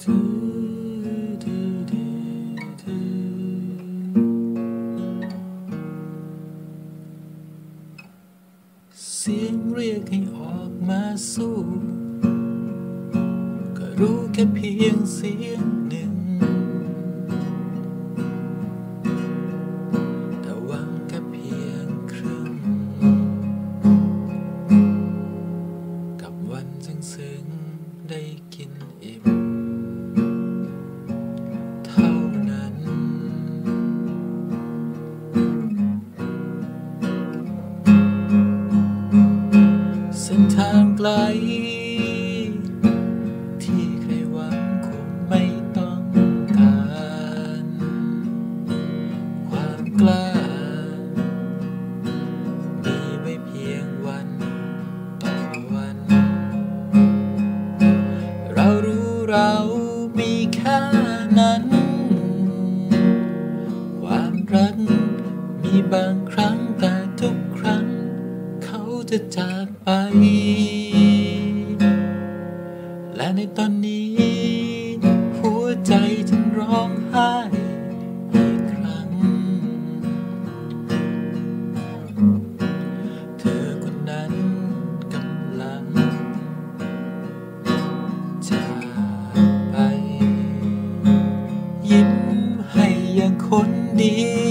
เสียงเรียกให้ออกมาสู้ก็รู้แค่เพียงเสียงหนึ่งแต่หวังแค่เพียงครึ่งกับวันซึ้งๆได้กินอิ่มเท่านั้นเส้นทางไกลที่ใครหวังคงไม่ต้องการความกล้ามีไว้เพียงวันต่อวันเรารู้เรามีแค่นั้นความรักมีบางครั้งแต่ทุกครั้งเขาจะจากไปและในตอนนี้หัวใจฉันร้องไห้อีกครั้งเธอคนนั้นกำลังจากไปยิ้มให้อย่างคนดี